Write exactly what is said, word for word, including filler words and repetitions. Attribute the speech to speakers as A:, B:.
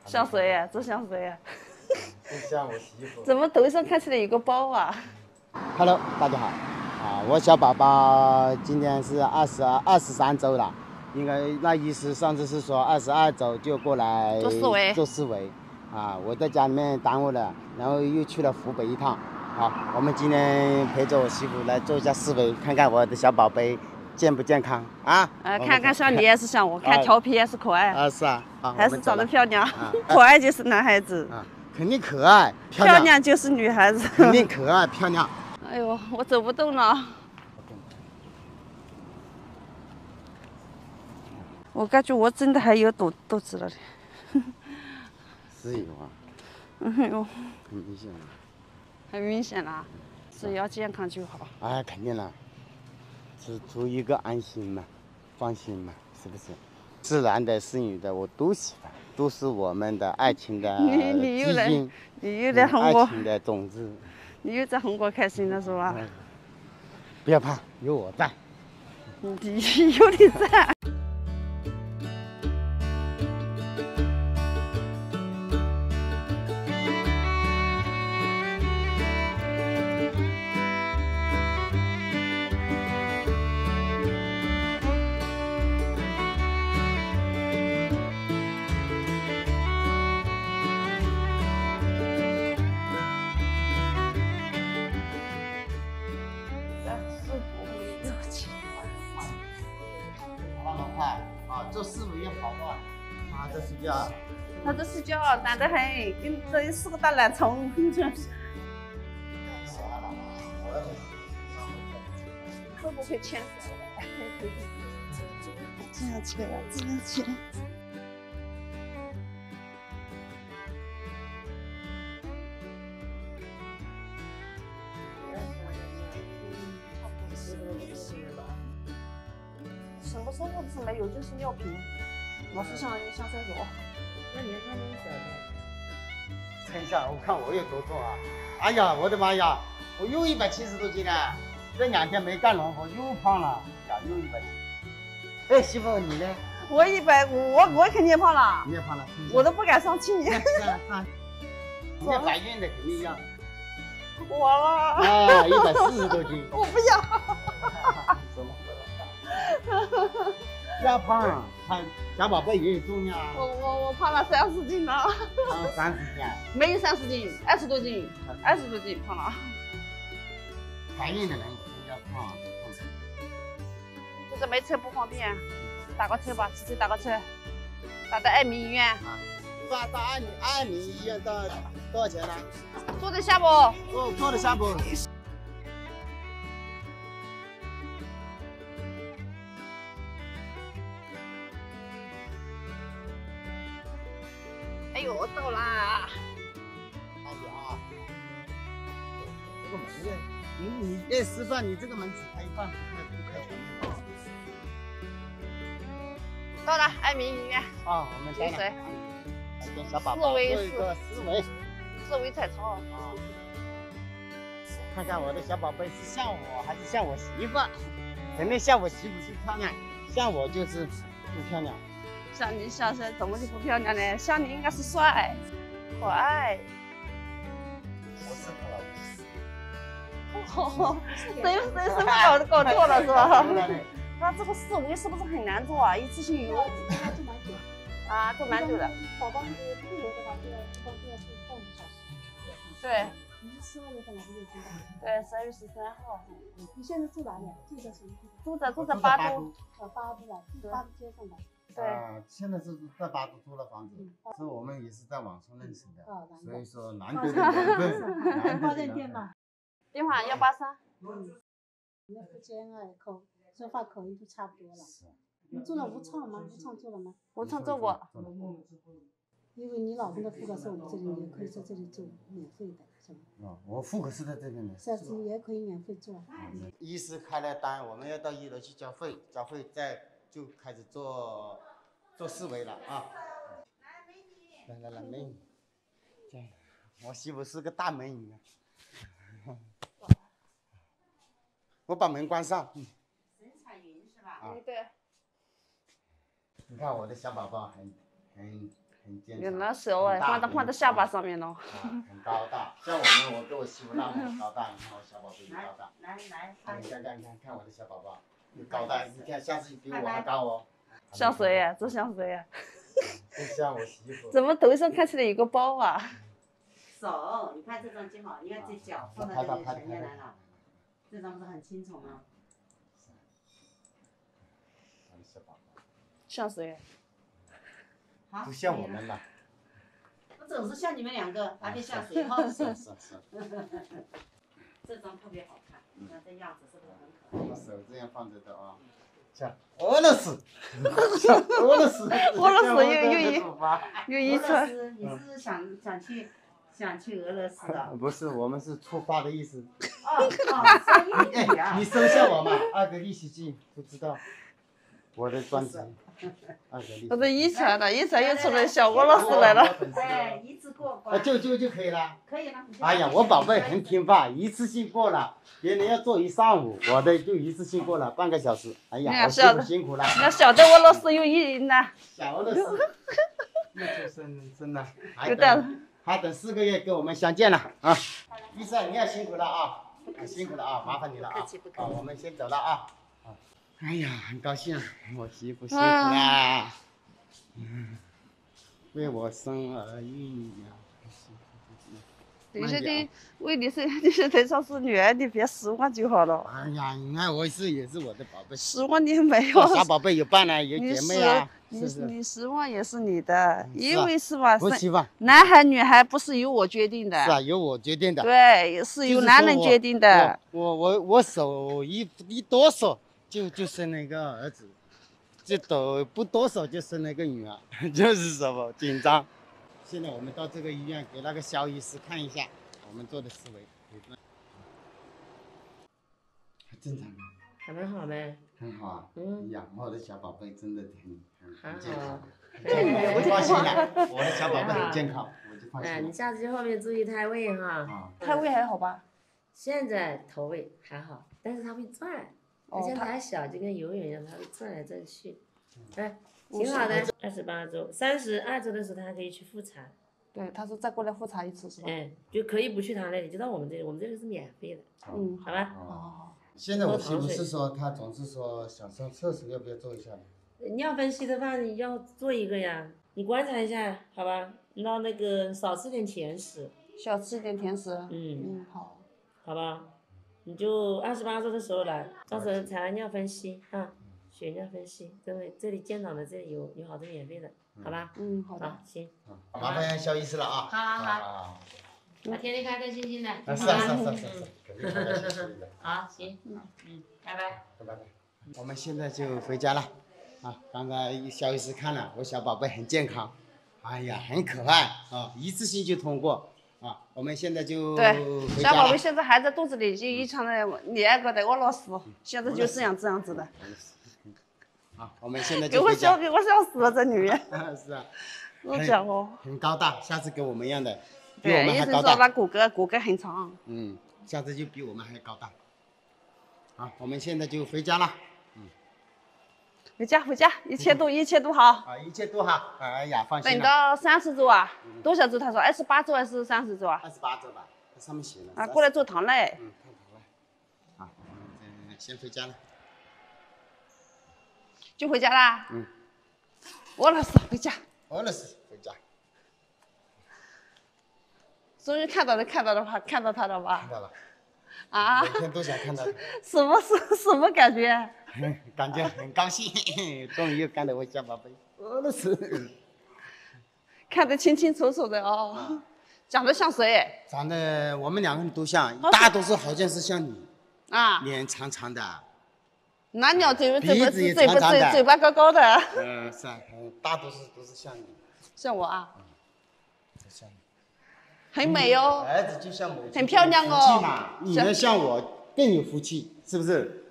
A: 像谁呀、啊？这像谁呀、
B: 啊？这像我媳妇。
A: 怎么头上看起来有个包啊
B: ？Hello， 大家好，啊，我小宝宝今年是二十二十三周了，应该那意思上次是说二十二周就过来
A: 做四维，
B: 做四维，啊，我在家里面耽误了，然后又去了湖北一趟，好，我们今天陪着我媳妇来做一下四维，看看我的小宝贝健不健康啊？
A: 呃，看看像你还是像我，看调皮还是可爱？
B: 啊，是啊，啊
A: 还是长得漂亮，啊、可爱就是男孩子。
B: 啊，肯定可爱，漂
A: 亮，漂亮就是女孩子。
B: 肯定可爱漂亮。
A: 哎呦，我走不动了。我感觉我真的还有肚肚子了嘞。
B: 是有啊。
A: 哎呦。
B: 很明显了。
A: 很明显了，只要健康就好。
B: 哎，肯定了。是图一个安心嘛，放心嘛，是不是？是男的，是女的，我都喜欢，都是我们的爱情的
A: 你你又来，
B: 基
A: 你又来哄我。
B: 爱情的种子。
A: 你又在哄我开心了是吧？
B: 嗯、不要怕，有我在。
A: 你有你在。
B: 做四维也好了，啊，在睡觉。
A: 他在睡觉，懒得很，跟这是个大懒虫。会不会牵手？这样起来，这样起来。什么生活不是没有，就是尿频，老是想想厕所。
C: 那你看那小的，
B: 称一下，我看我有多重啊！哎呀，我的妈呀，我又一百七十多斤了，这两天没干农活又胖了，呀，又一百七。哎，媳妇你呢？
A: 我一百五，我我肯定胖了。
B: 你也胖了，
A: 我都不敢上去。
B: 是啊是啊，你这怀孕的肯定要。
A: 我了。
B: 啊，一百四十多斤。
A: 我不要。
B: 什么？不要胖，胖小宝贝也有重量啊。
A: 我我我胖了三十斤了。
B: 胖了三十斤？
A: 没有三十斤，二十多斤，二十多斤胖了。
B: 怀孕的人不要胖，
A: 就是没车不方便，打个车吧，直接打个车，打到爱民医院。
B: 啊，到到爱民爱民医院到多少钱呢？
A: 坐得下不？
B: 坐坐得下不？
A: 哎呦，到啦！
B: 小姐啊，这个门呢？你你这师范，你这个门只开一半，不开不开全面。
A: 到了，爱民医院。
B: 啊，我们到了。给小宝宝做一个四维，
A: 四维彩超啊！
B: 看看我的小宝贝是像我还是像我媳妇？肯定像我媳妇最漂亮，像我就是不漂亮。
A: 像你像谁怎么就不漂亮呢？像你应该是帅、可爱。
B: 我是
A: 哦，谁谁是不搞搞错了是吧？那这个四维是不是很难做啊？一次性有啊，做蛮久的。
C: 宝宝是自由的话，就要一般都要做半个小时。
A: 对。
C: 你是十二月份哪个月住的？
A: 对，十二月十三号。
C: 你现在住哪里？住在什么地方？
A: 住在住在巴都。
C: 呃，巴都啊，住巴都街上的。
A: 对。
B: 啊，现在是在巴都租了房子，是我们也是在网上认识的，所以说难得的缘分。
C: 花店店吧。
A: 电话幺八三。
C: 你的福建啊，口说话口音都差不多了。你做了无创吗？无创做了吗？
A: 无创做过。
C: 因为你老公的妇科是我们这里，也可以在这里做免费的，是吧？
B: 哦，我妇科是在这边的。
C: 是是也可以免费做。
B: 医师开了单，我们要到一楼去交费，交费再就开始做做四维了啊！来来来，美女，这样，我媳妇是个大美女啊！我把门关上。
A: 神采云是吧？
B: 啊，
A: 对。
B: 你看我的小宝宝很很很很坚
A: 有
B: 强。
A: 那时候哎，放到放到下巴上面了。
B: 啊，很高大，像我们，我跟我媳妇那么高大，你看我小宝贝多高大。
A: 来来，
B: 你看看看看我的小宝宝，有高大，你看下次比我还高哦。
A: 像谁呀？这像谁呀？
B: 就像我媳妇。
A: 怎么头上看起来有个包啊？
D: 手，你看这张就好，你看这脚放在这里前面来了，这张不是很清楚吗？
A: 像谁？
D: 好，
B: 不像我们嘛。
D: 我总是像你们两个，还得像谁哈？
B: 是是是。
D: 这张特别好看，你看这样子是不是很可爱？
B: 手这样放着的啊。像俄罗斯，像俄罗斯，
A: 俄罗斯又又一又一
D: 俄罗
A: 串。
D: 斯，你是不是想想去想去俄罗斯的？
B: 不是，我们是出发的意思。
D: 哦哦，生意啊！
B: 你收下我嘛，二个利息金不知道。我的专辑，二个利息。
A: 我这遗传的，遗传又出来小俄罗斯来了。
D: 哎，一次过
B: 啊，
D: 关。
B: 就就就可以了。
D: 可以了。
B: 哎呀，我宝贝很听话，一次性过了，别人要做一上午，我的就一次性过了，半个小时。哎呀，我辛苦辛苦了。
A: 那小的俄罗斯有一呢。
B: 小俄罗斯，那就生生了，还
A: 有
B: 等还等四个月跟我们相见了啊！医生你也辛苦了啊，辛苦了啊，麻烦你了啊！啊，我们先走了啊。哎呀，很高兴，我媳妇辛苦啦，嗯，为我生儿育女呀。
A: 你现在问题是你现在要是女儿，你别失望就好了。
B: 哎呀，你看我是也是我的宝贝，
A: 失望你没有。
B: 小宝贝有伴啊，有姐妹啊，
A: 你
B: 是不是？
A: 你失望也是你的，因为是吧？
B: 不希望
A: 男孩女孩不是由我决定的。
B: 是啊，由我决定的。
A: 对，是由男人决定的。
B: 我我我手一一哆嗦。就就生了一个儿子，就抖不多手就生了一个女儿，就是什么紧张。现在我们到这个医院给那个肖医师看一下我们做的思维，还正常吗？
E: 还蛮好呗。
B: 很好啊，
E: 嗯，
B: 养我的小宝贝真的很很
E: 很
B: 健康，
E: 对，
B: 我就放心了，我的小宝贝很健康，我就放心
E: 哎，
B: 了。
E: 你下次去后面注意胎位哈。
B: 啊，
A: 胎位还好吧？
E: 现在头位还好，但是它会转。而且它还小，就跟游泳一样，它会转来转去，哎，挺好的。二十八周，三十二周的时候，他还可以去复查。
A: 对，他说再过来复查一次是吧？
E: 哎，就可以不去他那里，就到我们这里，我们这里是免费的。
A: 嗯，
E: 好吧。
A: 哦。
B: 现在我媳妇是说，她总是说想上厕所，要不要做一下？
E: 尿分析的话，你要做一个呀，你观察一下，好吧？那那个少吃点甜食。
A: 少吃点甜食。
E: 嗯。
A: 嗯，好。
E: 好吧。你就二十八周的时候来，到时候采完尿分析啊，血尿分析，这里这里建档的这里有有好多免费的，好吧？
A: 嗯，好的。
E: 好，行。
B: 麻烦肖医师了啊！
E: 好好好。我天天开开心心的。
B: 啊，是啊是啊是啊是啊，肯定开开心心的。
E: 好，行，嗯，拜拜。
B: 拜拜。我们现在就回家了，啊，刚刚肖医师看了，我小宝贝很健康，哎呀，很可爱啊，一次性就通过。啊，我们现在就
A: 对，小宝贝现在还在肚子里，就遗传了两个的俄罗斯，现在就这样这样子的。
B: 好，我们现在
A: 给我笑，给我笑死了，这女人。
B: 是啊。
A: 我讲哦。
B: 很高大，下次跟我们一样的，比
A: 对，
B: 我们还高大。
A: 医生说他骨骼骨骼很长。
B: 嗯，下次就比我们还高大。好，我们现在就回家了。嗯。
A: 回家回家，一切都一切都好。
B: 啊，一切都好。哎呀，放心了。
A: 等到三十周啊，多少周？他说二十八周还是三十周啊？
B: 二十八周吧，它上面写了。
A: 啊，过来做糖嘞。
B: 嗯，看糖了。好，嗯，先回家了。
A: 就回家啦。
B: 嗯。
A: 俄罗斯回家。
B: 俄罗斯回家。
A: 终于看到了，看到了吧？看到他了吧？
B: 看到了。
A: 啊。
B: 每天都想看到他。
A: 什么是什么感觉？
B: 感觉很高兴，终于又看到我小宝贝。俄罗斯。
A: 看得清清楚楚的哦。长得像谁？
B: 长得我们两个人都像，大多数好像是像你。
A: 啊。
B: 脸长长的。
A: 那鸟嘴巴
B: 鼻子也
A: 嘴巴嘴嘴巴高高的。
B: 嗯，是啊，大多数都是像你。
A: 像我啊。
B: 嗯，像你。
A: 很美哦。
B: 儿子就像母亲。
A: 很漂亮哦。
B: 福气嘛，女儿像我更有福气，是不是？